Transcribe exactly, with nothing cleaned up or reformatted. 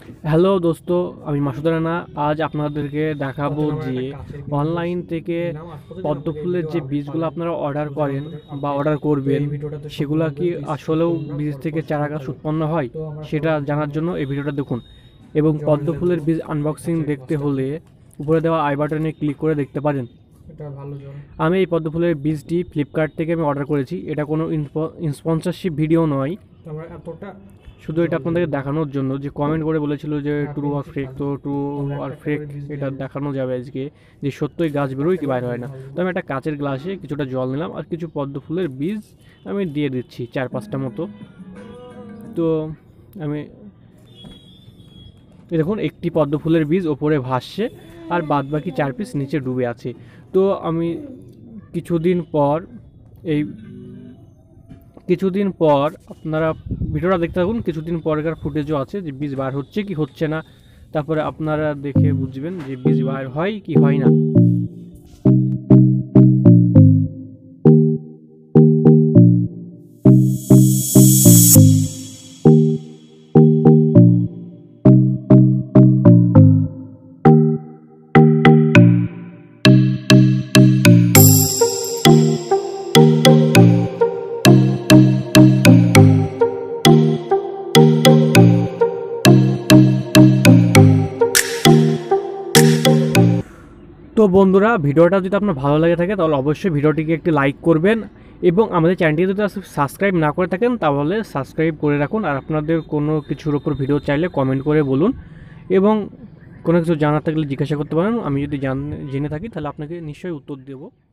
Hello দোস্ত, আমি মাসুদ রানা। আজ আপনাদেরকে দেখাবো যে অনলাইন থেকে পদ্ম ফুলের যে বীজগুলো আপনারা অর্ডার করেন বা অর্ডার করবেন, সেগুলা কি আসলেও বীজ থেকে চারা গাছ উৎপন্ন হয় সেটা জানার জন্য এই ভিডিওটা দেখুন। এবং পদ্ম ফুলের বীজ আনবক্সিং দেখতে হলে উপরে দেওয়া আই বাটনে ক্লিক করে দেখতে পারেন। আমি এই পদ্ম ফুলের বীজটি ফ্লিপকার্ট থেকে আমি অর্ডার করেছি। এটা কোনো স্পন্সরশিপ ভিডিও নয়, শুধু এটা আপনাদেরকে দেখানোর জন্য যে কমেন্ট করে বলেছিল যে ট্রু আর ফেক, তো ট্রু আর ফেক এটা দেখানো যাবে আজকে যে সত্যই গাছ বেরোয় কি বাইর হয় না। তো আমি একটা কাচের গ্লাসে কিছুটা জল নিলাম আর কিছু পদ্ম ফুলের বীজ আমি দিয়ে দিচ্ছি, চার পাঁচটা মতো। তো আমি দেখুন একটি পদ্ম ফুলের বীজ ওপরে ভাসছে আর বাদ বাকি চার পিস নিচে ডুবে আছে। তো আমি কিছুদিন পর এই কিছুদিন পর আপনারা ভিডিওটা দেখতে থাকুন, কিছুদিন পরকার ফুটেজও আছে যে বীজ বার হচ্ছে কি হচ্ছে না, তারপরে আপনারা দেখে বুঝবেন যে বীজ বার হয় কি হয় না। তো বন্ধুরা, ভিডিওটা যদি আপনার ভালো লাগে থাকে তাহলে অবশ্যই ভিডিওটিকে একটি লাইক করবেন এবং আমাদের চ্যানেলটি যদি সাবস্ক্রাইব না করে থাকেন তাহলে সাবস্ক্রাইব করে রাখুন। আর আপনাদের কোনো কিছুর ওপর ভিডিও চাইলে কমেন্ট করে বলুন এবং কোনো কিছু জানার থাকলে জিজ্ঞাসা করতে পারেন। আমি যদি জান জেনে থাকি তাহলে আপনাকে নিশ্চয়ই উত্তর দেবো।